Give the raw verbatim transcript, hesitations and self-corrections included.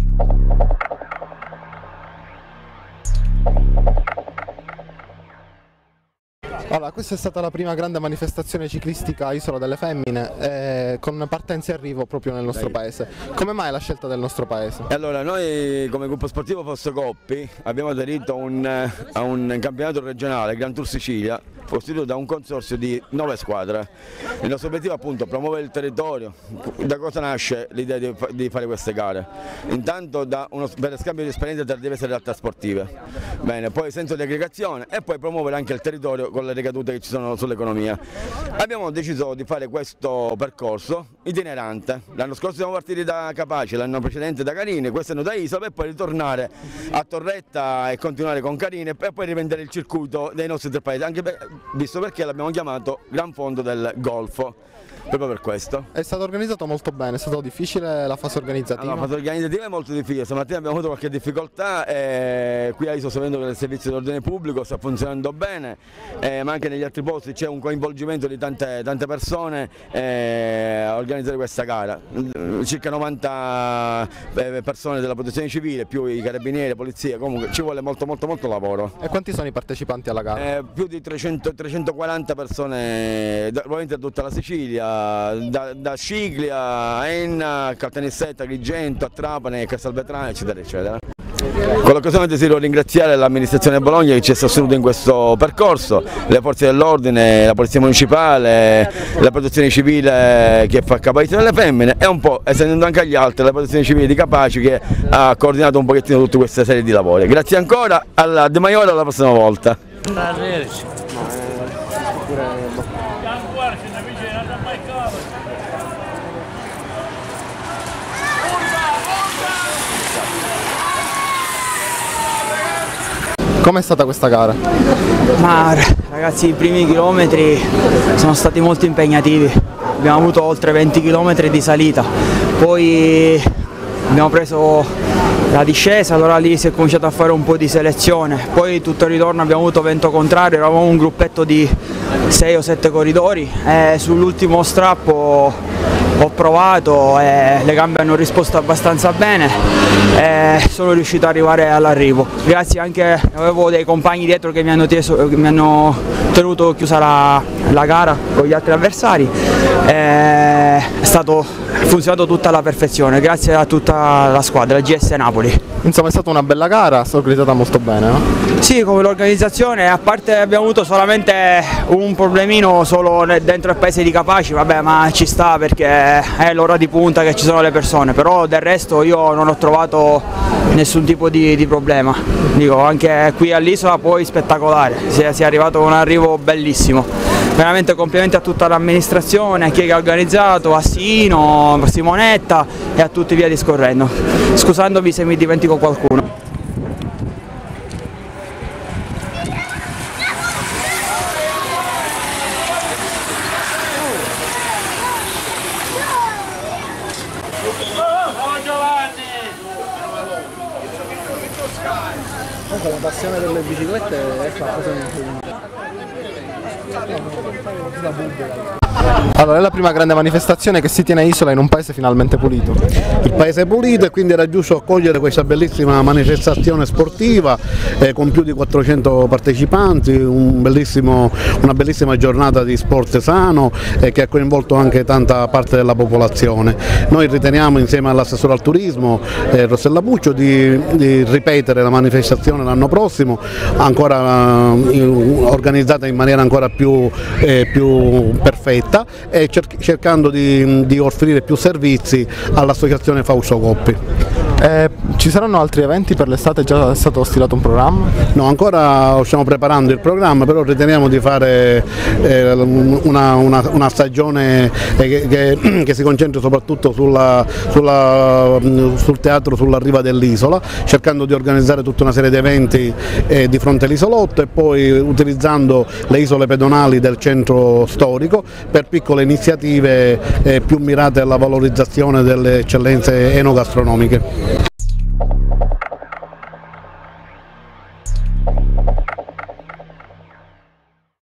Allora, questa è stata la prima grande manifestazione ciclistica a Isola delle Femmine, eh, con partenza e arrivo proprio nel nostro paese. Come mai la scelta del nostro paese? Allora, noi come gruppo sportivo Fosso Coppi abbiamo aderito a un, a un campionato regionale, Gran Tour Sicilia, costituito da un consorzio di nove squadre. Il nostro obiettivo è appunto promuovere il territorio. Da cosa nasce l'idea di, di fare queste gare? Intanto da uno per scambio di esperienze tra diverse realtà sportive, bene, poi senso di aggregazione e poi promuovere anche il territorio con le ricadute che ci sono sull'economia. Abbiamo deciso di fare questo percorso itinerante. L'anno scorso siamo partiti da Capaci, l'anno precedente da Carini, quest'anno da Isola, per poi ritornare a Torretta e continuare con Carini e poi riprendere il circuito dei nostri tre paesi, anche per, visto perché l'abbiamo chiamato Gran Fondo del Golfo. Proprio per questo. È stato organizzato molto bene, è stato difficile la fase organizzativa? Allora, la fase organizzativa è molto difficile, stamattina abbiamo avuto qualche difficoltà, e qui a Isola sto vedendo che il servizio di ordine pubblico sta funzionando bene, eh, ma anche negli altri posti c'è un coinvolgimento di tante, tante persone eh, a organizzare questa gara. Circa novanta persone della protezione civile, più i carabinieri, polizia, comunque ci vuole molto molto molto lavoro. E quanti sono i partecipanti alla gara? Eh, più di trecento, trecentoquaranta persone, probabilmente da tutta la Sicilia, da, da Sciglia a Enna, a Caltanissetta, Agrigento, a Trapani, a Castelvetrano, eccetera eccetera. Con l'occasione desidero ringraziare l'amministrazione di Bologna che ci ha sostenuto in questo percorso, le forze dell'ordine, la polizia municipale, la protezione civile che fa capo delle femmine e un po' estendendo anche agli altri la protezione civile di Capaci che ha coordinato un pochettino tutta questa serie di lavori. Grazie ancora, alla De Maiora alla prossima volta. Com'è stata questa gara? Ma ragazzi, i primi chilometri sono stati molto impegnativi, abbiamo avuto oltre venti chilometri di salita, poi abbiamo preso la discesa, allora lì si è cominciato a fare un po' di selezione, poi tutto il ritorno abbiamo avuto vento contrario, eravamo un gruppetto di sei o sette corridori e sull'ultimo strappo ho provato e le gambe hanno risposto abbastanza bene e sono riuscito ad arrivare all'arrivo. Grazie anche, avevo dei compagni dietro che mi hanno, teso, che mi hanno tenuto chiusa la, la gara con gli altri avversari, e è stato funzionato tutta alla perfezione, grazie a tutta la squadra, la G S Napoli. Insomma è stata una bella gara, è stata organizzata molto bene, no? Sì, come l'organizzazione, a parte abbiamo avuto solamente un problemino solo dentro il paese di Capaci, vabbè, ma ci sta perché è l'ora di punta che ci sono le persone, però del resto io non ho trovato nessun tipo di, di problema. Dico, anche qui all'isola poi spettacolare, si è, si è arrivato con un arrivo bellissimo. Veramente complimenti a tutta l'amministrazione, a chi ha organizzato, a Sino, a Simonetta e a tutti via discorrendo. Scusandovi se mi dimentico qualcuno. La passione delle biciclette è qualcosa di... Allora, è la prima grande manifestazione che si tiene a Isola in un paese finalmente pulito. Il paese è pulito e quindi era giusto accogliere questa bellissima manifestazione sportiva eh, con più di quattrocento partecipanti, un bellissimo, una bellissima giornata di sport sano eh, che ha coinvolto anche tanta parte della popolazione. Noi riteniamo insieme all'assessore al turismo eh, Rossella Puccio di, di ripetere la manifestazione l'anno prossimo, ancora eh, organizzata in maniera ancora più, eh, più perfetta e cercando di, di offrire più servizi all'associazione Fosso Coppi. Eh, ci saranno altri eventi per l'estate? Già è stato stilato un programma? No, ancora stiamo preparando il programma, però riteniamo di fare eh, una, una, una stagione eh, che, che si concentra soprattutto sulla, sulla, sul teatro sulla riva dell'isola, cercando di organizzare tutta una serie di eventi eh, di fronte all'isolotto e poi utilizzando le isole pedonali del centro storico per piccole iniziative eh, più mirate alla valorizzazione delle eccellenze enogastronomiche.